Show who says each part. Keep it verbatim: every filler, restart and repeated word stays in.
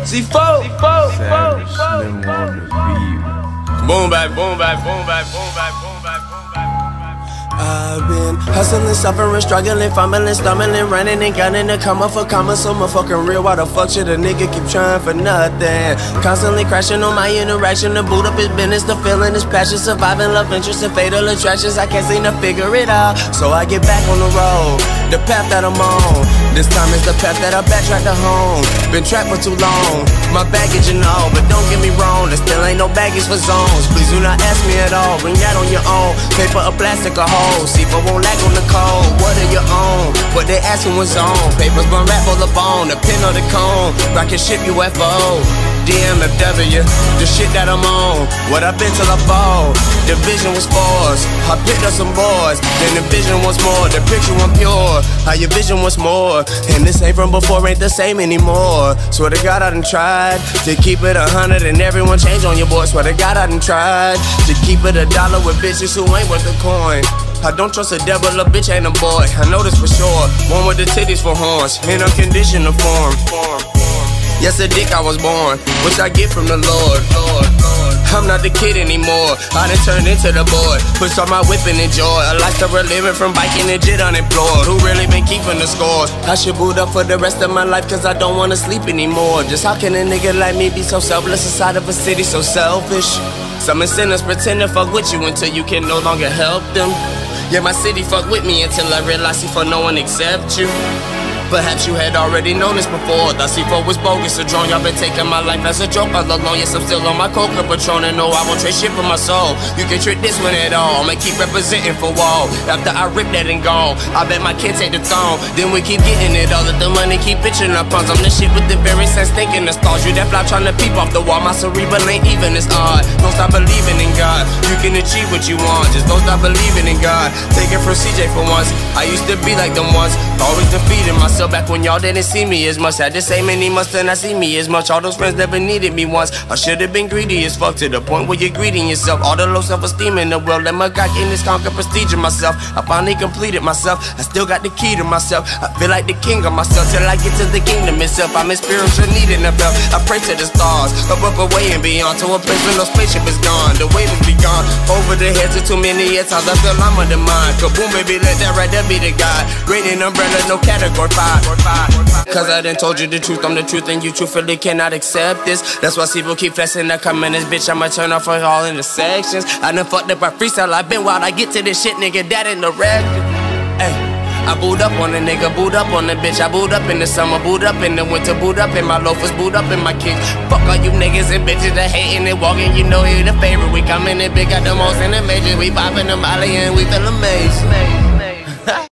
Speaker 1: C four. C four.
Speaker 2: Savage, Slim on the beat.
Speaker 1: Boom back, boom back, boom back, boom back, boom back, boom back.
Speaker 3: I've been hustling, suffering, struggling, fumbling, stumbling, running and gunning to come up for comma. So motherfucking real, why the fuck should a nigga keep trying for nothing? Constantly crashing on my interaction to boot up his business, the feeling his passion, surviving love interest and fatal attractions. I can't seem to figure it out, so I get back on the road, the path that I'm on. This time is the path that I backtrack to home. Been trapped for too long, my baggage and all, but don't get me wrong, there still ain't no baggage for zones. Please do not ask me at all, bring that on your own. Paper or plastic or home. C four won't lack on the code. What are your own? What they asking was on. Papers burn rap full of bone. The pin or the cone. Rock and ship U F O. D M F W. The shit that I'm on. What I've been till I fall. The vision was forced. I picked up some boys. Then the vision was more. The picture was pure. How your vision was more. And this ain't from before, ain't the same anymore. Swear to God I done tried to keep it a hundred and everyone change on your boy. Swear to God I done tried to keep it a dollar with bitches who ain't worth a coin. I don't trust a devil, a bitch ain't a boy. I know this for sure. One with the titties for horns, in unconditional form. Yes, a dick I was born, which I get from the Lord. I'm not the kid anymore, I done turned into the boy. Push on my whip and enjoy a lifestyle living from biking and jet unemployed. Who really been keeping the scores? I should boot up for the rest of my life, cause I don't wanna sleep anymore. Just how can a nigga like me be so selfless inside of a city so selfish? Some sinners pretend to fuck with you until you can no longer help them. Yeah, my city fuck with me until I realize C four no one accept you. Perhaps you had already known this before. The C four was bogus, a drone. Y'all been taking my life as a joke all along. Yes, I'm still on my coke and Patron, and no, I won't trade shit for my soul. You can trick this one at all. I'ma keep representing for wall. After I rip that and gone, I bet my kids take the throne. Then we keep getting it all. Let the money keep pitching up puns. I'm the shit with the very sense thinking the stars. You that fly trying to peep off the wall. My cerebral ain't even as odd. Don't stop believing in God. You can achieve what you want. Just don't stop believing in God. Take it from C J for once. I used to be like them once. Always defeating myself. So back when y'all didn't see me as much, had the same many months and I see me as much. All those friends never needed me once. I should've been greedy as fuck, to the point where you're greeting yourself. All the low self-esteem in the world, let my God gain this conquer prestige in myself. I finally completed myself, I still got the key to myself. I feel like the king of myself till I get to the kingdom itself. I'm in spiritual need and I felt I pray to the stars, up, up, away and beyond, to a place where no spaceship is gone. The wave is gone, over the heads of too many at times I feel I'm undermined. Kaboom baby, let that right there be the God. Raining umbrella, no category five. Cause I done told you the truth, I'm the truth and you truthfully cannot accept this. That's why people keep flexing, I come in this bitch, I'ma turn off for all intersections. I done fucked up, I freestyle, I been wild, I get to this shit, nigga, that ain't the record. Ay, I boot up on a nigga, boot up on the bitch. I boot up in the summer, boot up in the winter, boot up in my loafers, boot up in my kicks. Fuck all you niggas and bitches that hating and walking, you know he the favorite. We coming in big, got the most in the major. We popping the molly and we feel amazed.